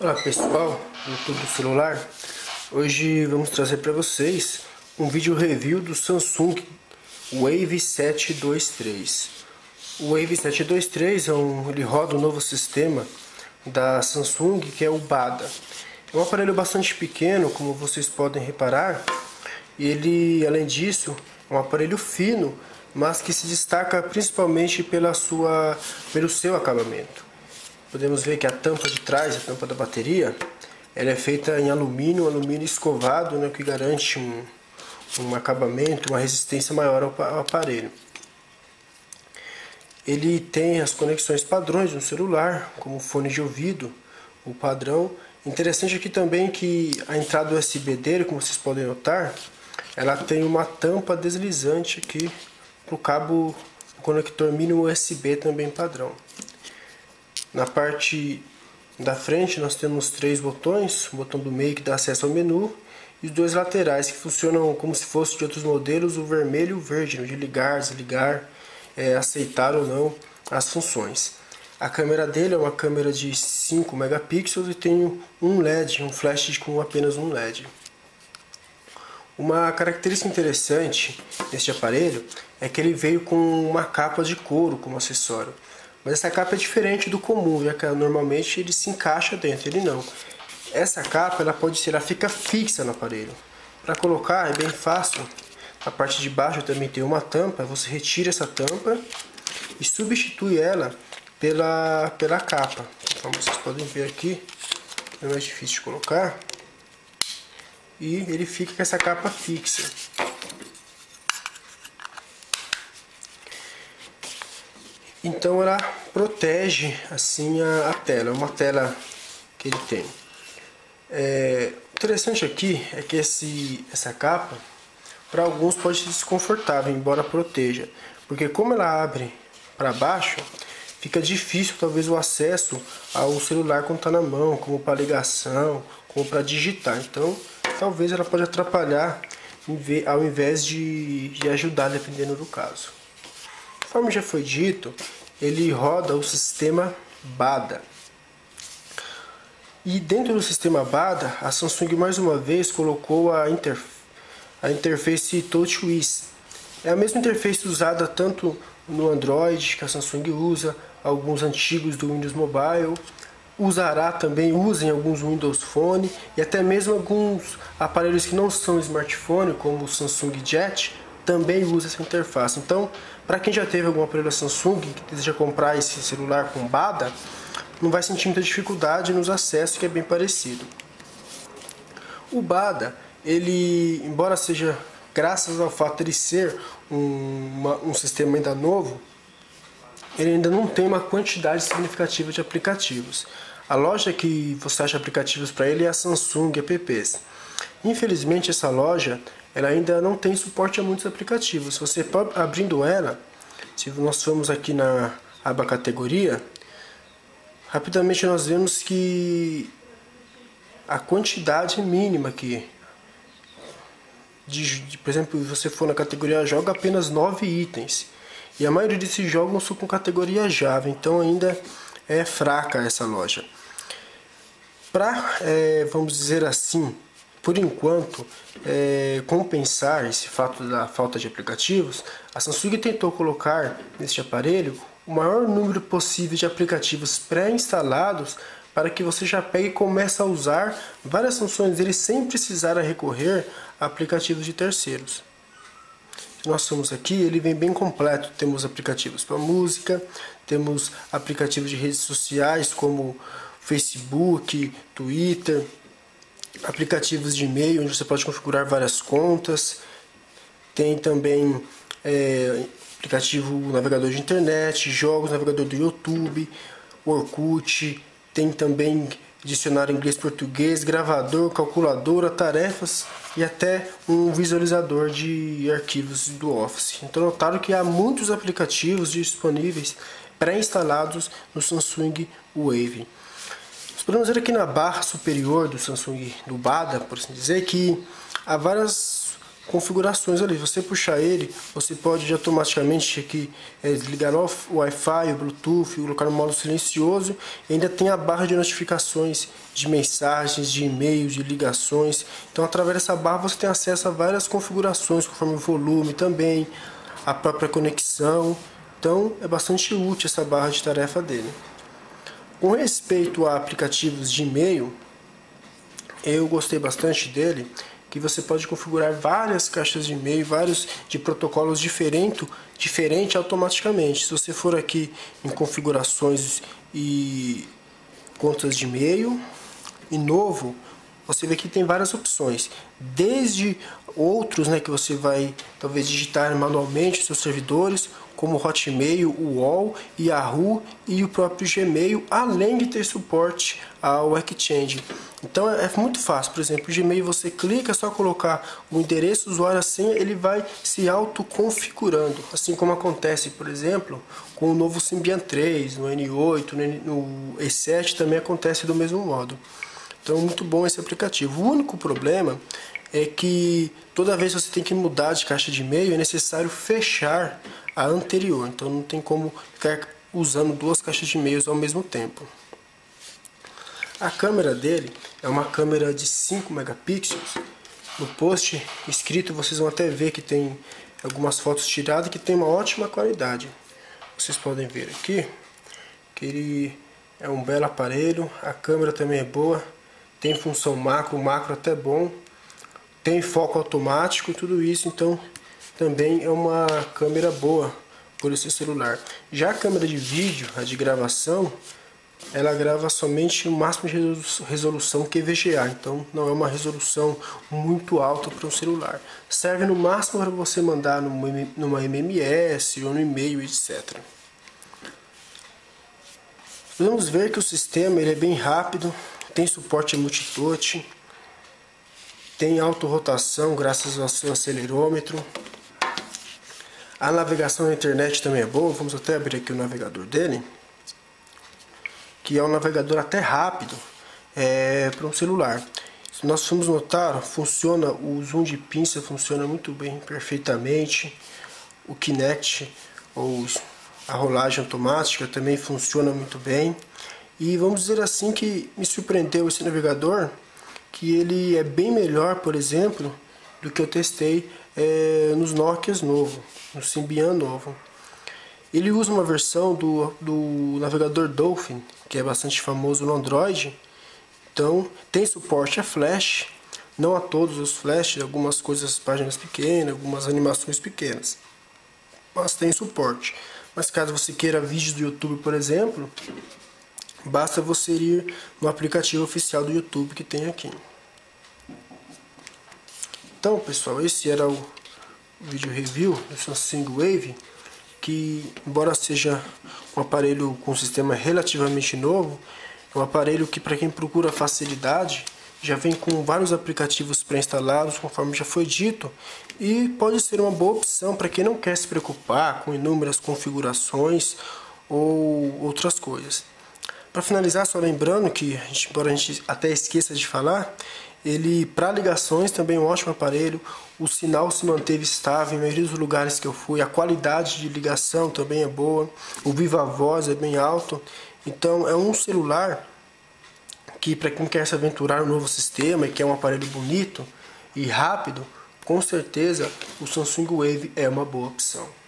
Olá pessoal, do YouTube do celular. Hoje vamos trazer para vocês um vídeo review do Samsung Wave 723. O Wave 723 ele roda um novo sistema da Samsung, que é o Bada. É um aparelho bastante pequeno, como vocês podem reparar, e ele, além disso, é um aparelho fino, mas que se destaca principalmente pelo seu acabamento. Podemos ver que a tampa de trás, a tampa da bateria, ela é feita em alumínio escovado, né, que garante um acabamento, uma resistência maior ao aparelho. Ele tem as conexões padrões no celular, como fone de ouvido, o padrão. Interessante aqui também que a entrada USB dele, como vocês podem notar, ela tem uma tampa deslizante aqui para o cabo, o conector mínimo USB também padrão. Na parte da frente nós temos 3 botões, o botão do meio que dá acesso ao menu e os 2 laterais que funcionam como se fosse de outros modelos, o vermelho e o verde, de ligar, desligar, aceitar ou não as funções. A câmera dele é uma câmera de 5 megapixels e tem um LED, um flash com apenas um LED. Uma característica interessante deste aparelho é que ele veio com uma capa de couro como acessório. Mas essa capa é diferente do comum, já que normalmente ele se encaixa dentro, ele não. Essa capa ela fica fixa no aparelho. Para colocar é bem fácil. Na parte de baixo também tem uma tampa, você retira essa tampa e substitui ela pela capa. Como vocês podem ver aqui, é mais difícil de colocar. E ele fica com essa capa fixa. Então ela protege assim a tela, é uma tela que ele tem. Interessante aqui é que essa capa, para alguns pode ser desconfortável, embora proteja, porque como ela abre para baixo, fica difícil talvez o acesso ao celular quando está na mão, como para ligação, como para digitar. Então talvez ela pode atrapalhar ao invés de ajudar, dependendo do caso. Conforme já foi dito, ele roda o sistema Bada. E dentro do sistema Bada, a Samsung mais uma vez colocou a interface TouchWiz. É a mesma interface usada tanto no Android, que a Samsung usa, alguns antigos do Windows Mobile, usa em alguns Windows Phone e até mesmo alguns aparelhos que não são smartphone, como o Samsung Jet, também usa essa interface. Então, para quem já teve algum aparelho da Samsung que deseja comprar esse celular com Bada, não vai sentir muita dificuldade nos acessos, que é bem parecido. O Bada, ele, embora seja graças ao fato de ele ser um sistema ainda novo, ele ainda não tem uma quantidade significativa de aplicativos. A loja que você acha aplicativos para ele é a Samsung Apps. Infelizmente essa loja ela ainda não tem suporte a muitos aplicativos. Se você abrindo ela, se nós formos aqui na aba categoria, rapidamente nós vemos que a quantidade mínima aqui, por exemplo, se você for na categoria joga, apenas 9 itens. E a maioria desses jogos são com categoria Java, então ainda é fraca essa loja. Para, vamos dizer assim, por enquanto, compensar esse fato da falta de aplicativos, a Samsung tentou colocar neste aparelho o maior número possível de aplicativos pré-instalados para que você já pegue e comece a usar várias funções dele sem precisar recorrer a aplicativos de terceiros. Se nós formos aqui, ele vem bem completo. Temos aplicativos para música, temos aplicativos de redes sociais como Facebook, Twitter, aplicativos de e-mail onde você pode configurar várias contas, tem também aplicativo navegador de internet, jogos, navegador do YouTube, Orkut, tem também dicionário inglês-português, gravador, calculadora, tarefas e até um visualizador de arquivos do Office. Então notaram que há muitos aplicativos disponíveis pré-instalados no Samsung Wave. Nós podemos ver aqui na barra superior do Samsung, do Bada, por assim dizer, que há várias configurações ali. Você puxar ele, você pode automaticamente aqui desligar o Wi-Fi, o Bluetooth, colocar no modo silencioso. E ainda tem a barra de notificações de mensagens, de e-mails, de ligações. Então, através dessa barra você tem acesso a várias configurações, conforme o volume também, a própria conexão. Então, é bastante útil essa barra de tarefa dele. Com respeito a aplicativos de e-mail, eu gostei bastante dele, que você pode configurar várias caixas de e-mail, vários de protocolos diferente automaticamente. Se você for aqui em configurações e contas de e-mail e novo, você vê que tem várias opções, desde outros, né, que você vai talvez digitar manualmente nos seus servidores, como o Hotmail, o UOL, Yahoo e o próprio Gmail, além de ter suporte ao Exchange. Então é muito fácil. Por exemplo, o Gmail você clica, é só colocar o endereço, o usuário, a senha, ele vai se autoconfigurando. Assim como acontece, por exemplo, com o novo Symbian 3, no N8, no E7 também acontece do mesmo modo. Então, muito bom esse aplicativo. O único problema é que toda vez que você tem que mudar de caixa de e-mail, é necessário fechar a anterior. Então, não tem como ficar usando duas caixas de e-mails ao mesmo tempo. A câmera dele é uma câmera de 5 megapixels. No post escrito, vocês vão até ver que tem algumas fotos tiradas que tem uma ótima qualidade. Vocês podem ver aqui que ele é um belo aparelho. A câmera também é boa. Tem função macro, macro até bom, tem foco automático e tudo isso, então também é uma câmera boa por esse celular. Já a câmera de vídeo, a de gravação, ela grava somente o máximo de resolução QVGA, então não é uma resolução muito alta para um celular. Serve no máximo para você mandar numa MMS ou no e-mail, etc. Vamos ver que o sistema ele é bem rápido. Tem suporte a multitouch, tem autorrotação graças ao seu acelerômetro. A navegação na internet também é boa. Vamos até abrir aqui o navegador dele, que é um navegador até rápido para um celular. Se nós formos notar, funciona o zoom de pinça, funciona muito bem, perfeitamente. O Kinect, ou a rolagem automática, também funciona muito bem. E vamos dizer assim que me surpreendeu esse navegador, que ele é bem melhor, por exemplo, do que eu testei nos Nokias novo, no Symbian novo. Ele usa uma versão do navegador Dolphin, que é bastante famoso no Android. Então tem suporte a Flash, não a todos os Flash, algumas coisas, páginas pequenas, algumas animações pequenas, mas tem suporte. Mas caso você queira vídeos do YouTube, por exemplo, basta você ir no aplicativo oficial do YouTube que tem aqui. Então, pessoal, esse era o vídeo review do Samsung Wave, que embora seja um aparelho com um sistema relativamente novo, é um aparelho que, para quem procura facilidade, já vem com vários aplicativos pré-instalados, conforme já foi dito, e pode ser uma boa opção para quem não quer se preocupar com inúmeras configurações ou outras coisas. Para finalizar, só lembrando que, embora a gente até esqueça de falar, ele para ligações também é um ótimo aparelho, o sinal se manteve estável em maioria dos lugares que eu fui, a qualidade de ligação também é boa, o viva voz é bem alto, então é um celular que para quem quer se aventurar no novo sistema e quer um aparelho bonito e rápido, com certeza o Samsung Wave é uma boa opção.